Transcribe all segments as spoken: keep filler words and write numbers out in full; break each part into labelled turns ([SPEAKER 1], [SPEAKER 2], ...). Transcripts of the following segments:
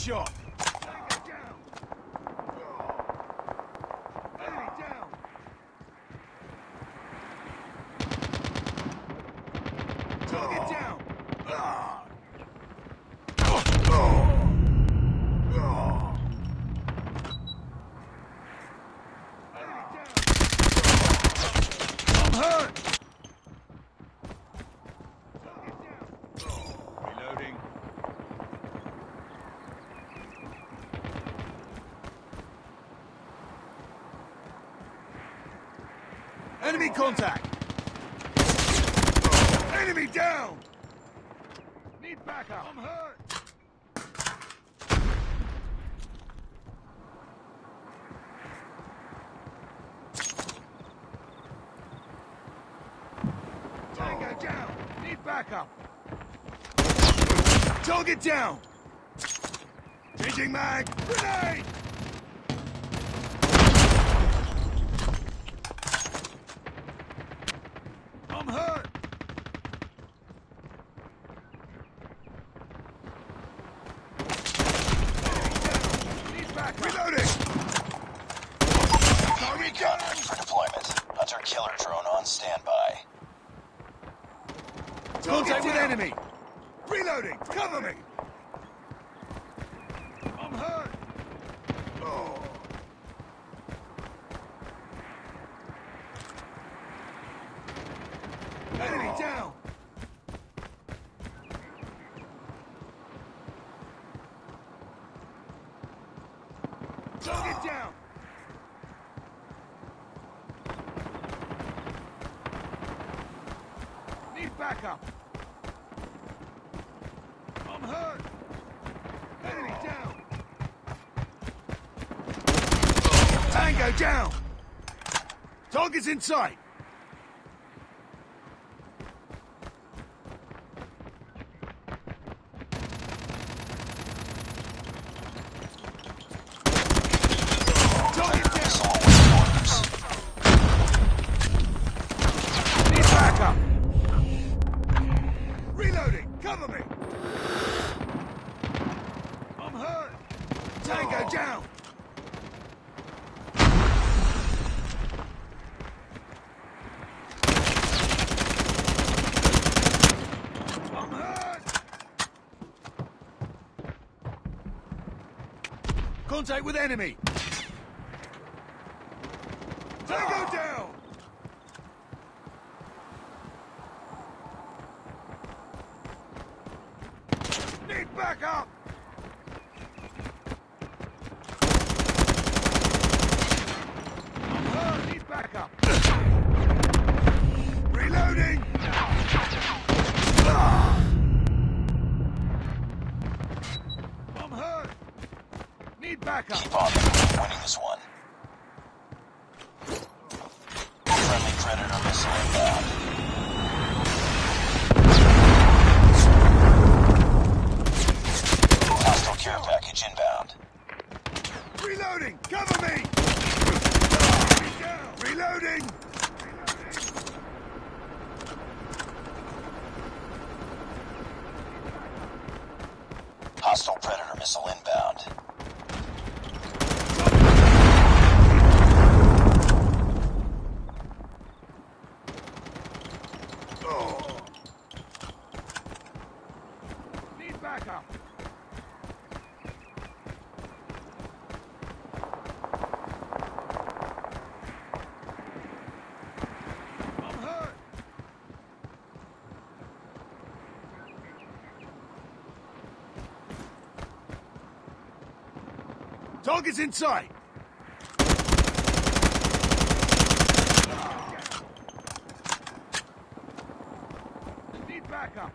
[SPEAKER 1] shot.
[SPEAKER 2] Tango down. Enemy down. Target down.
[SPEAKER 1] I'm hurt. Reloading. Enemy contact.
[SPEAKER 2] Enemy down. Need backup.
[SPEAKER 1] I'm hurt.
[SPEAKER 2] Tango down. Need backup.
[SPEAKER 1] Target down.
[SPEAKER 2] Changing mag. Grenade.
[SPEAKER 1] I'm hurt.
[SPEAKER 2] Need backup.
[SPEAKER 1] Reloading.
[SPEAKER 3] U A V recon ready for deployment. Hunter killer drone on standby.
[SPEAKER 1] Contact with
[SPEAKER 2] down.
[SPEAKER 1] enemy.
[SPEAKER 2] Reloading. Cover me.
[SPEAKER 1] I'm hurt.
[SPEAKER 2] Oh. Enemy down. Target down. Need backup.
[SPEAKER 1] I'm hurt.
[SPEAKER 2] Enemy down.
[SPEAKER 1] Tango down. Target's in sight. Target down.
[SPEAKER 3] Missile awaiting orders.
[SPEAKER 1] Need backup.
[SPEAKER 2] Reloading. Cover me.
[SPEAKER 1] I'm hurt.
[SPEAKER 2] Tango down.
[SPEAKER 1] I'm hurt. Contact with enemy.
[SPEAKER 2] Tango down. Need backup.
[SPEAKER 1] I'm hurt.
[SPEAKER 2] Need backup. Reloading.
[SPEAKER 1] I'm hurt.
[SPEAKER 2] Need backup.
[SPEAKER 3] Keep on them. We're winning this one. Friendly Predator missile inbound. Hostile care package inbound.
[SPEAKER 2] Reloading. Cover me. Enemy down. Reloading.
[SPEAKER 3] Hostile Predator missile inbound.
[SPEAKER 2] Oh. Need backup.
[SPEAKER 1] I'm hurt. Target's in sight.
[SPEAKER 2] Need backup.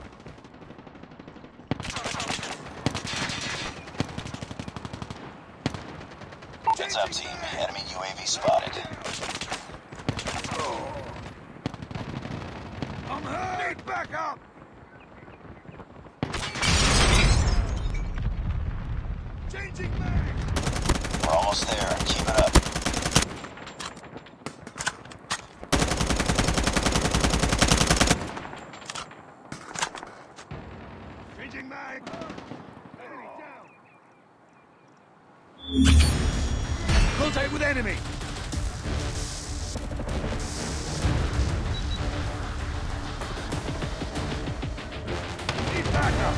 [SPEAKER 3] Heads up, team. Enemy U A V spotted.
[SPEAKER 2] I'm hurt. Need backup. Changing mag.
[SPEAKER 3] We're almost there. Keep it up.
[SPEAKER 2] Changing mag. Enemy down.
[SPEAKER 1] Contact with enemy!
[SPEAKER 2] Need backup!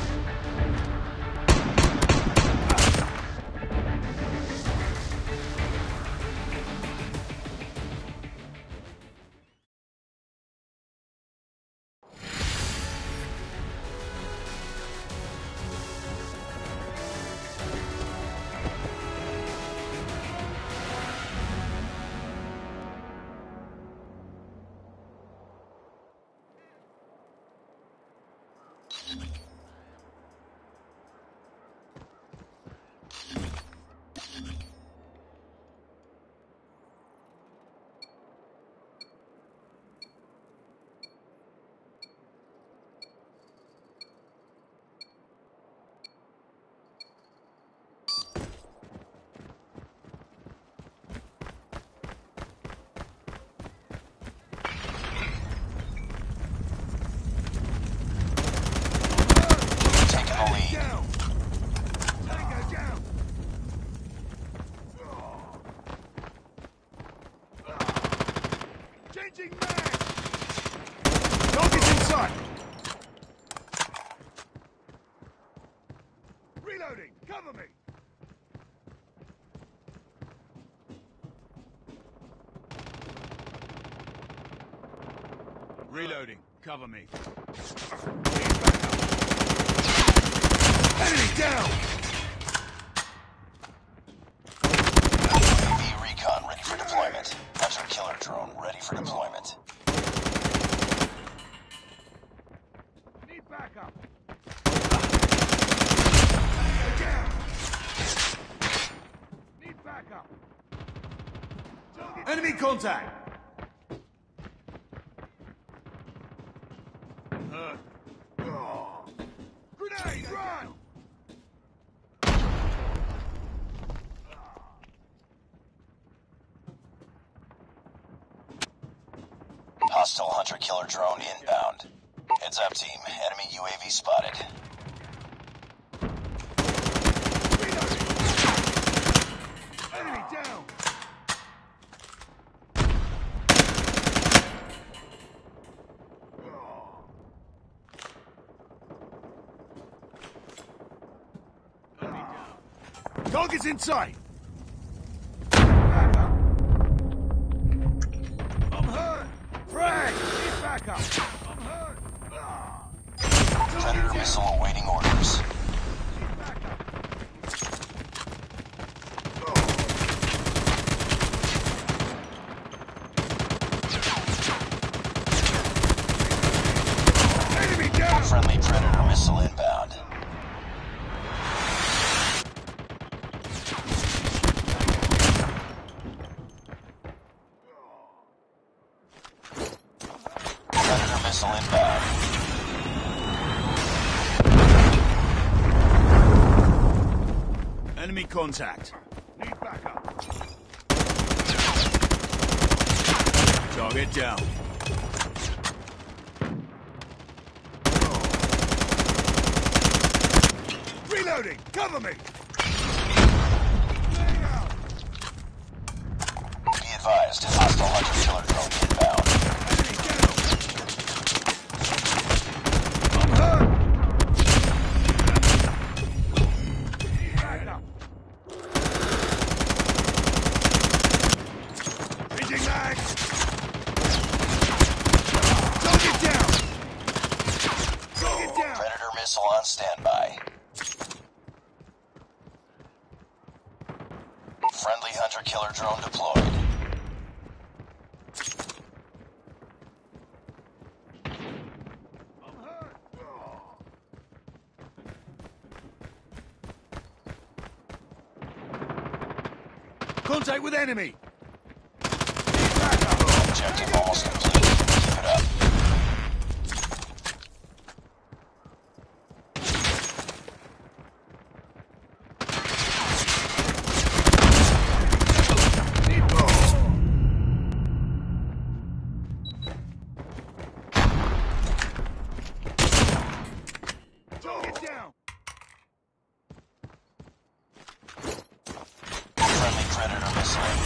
[SPEAKER 3] Taking the lead.
[SPEAKER 2] Down! Tango down! Changing mag!
[SPEAKER 1] Target's in sight!
[SPEAKER 2] Reloading! Cover me!
[SPEAKER 1] Reloading. Cover me.
[SPEAKER 2] Need backup!
[SPEAKER 1] Enemy down!
[SPEAKER 3] U A V recon ready for deployment. Hunter killer drone ready for deployment.
[SPEAKER 2] Need backup!
[SPEAKER 1] Down!
[SPEAKER 2] Need backup! Target
[SPEAKER 1] Enemy contact! Hurt.
[SPEAKER 2] grenade! Run!
[SPEAKER 3] Hostile hunter killer drone inbound. Heads up, team. Enemy U A V spotted.
[SPEAKER 2] Reloading! Enemy down!
[SPEAKER 1] Target's in sight!
[SPEAKER 2] Backup! I'm hurt!
[SPEAKER 1] Frag!
[SPEAKER 2] Need backup! I'm hurt! Ah!
[SPEAKER 3] Predator missile awaiting orders.
[SPEAKER 2] Need backup!
[SPEAKER 1] Enemy down!
[SPEAKER 3] Friendly Predator missile inbound. Predator missile inbound.
[SPEAKER 1] Enemy contact.
[SPEAKER 2] Need backup!
[SPEAKER 1] Target down.
[SPEAKER 2] Reloading! Cover me! Lay out!
[SPEAKER 3] Be advised, hostile hunter killer drone inbound.
[SPEAKER 2] Enemy down! I'm hurt! Need backup!
[SPEAKER 1] Changing mag! Target down!
[SPEAKER 2] Target down!
[SPEAKER 3] Predator missile on standby. Friendly hunter killer drone deployed.
[SPEAKER 2] I'm hurt!
[SPEAKER 1] Contact with enemy!
[SPEAKER 2] Need backup!
[SPEAKER 3] Objective almost complete. Keep it up.
[SPEAKER 2] Need backup! Target down!
[SPEAKER 3] Friendly Predator missile inbound.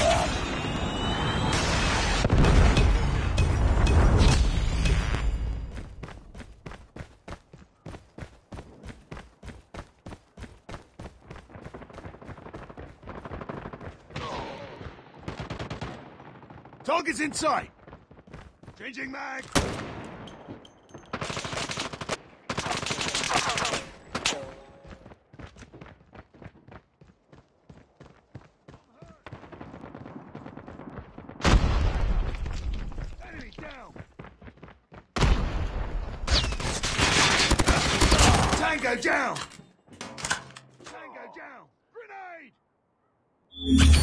[SPEAKER 1] Target's in sight. Changing mag.
[SPEAKER 2] Enemy down.
[SPEAKER 1] Tango down.
[SPEAKER 2] Tango down. Grenade.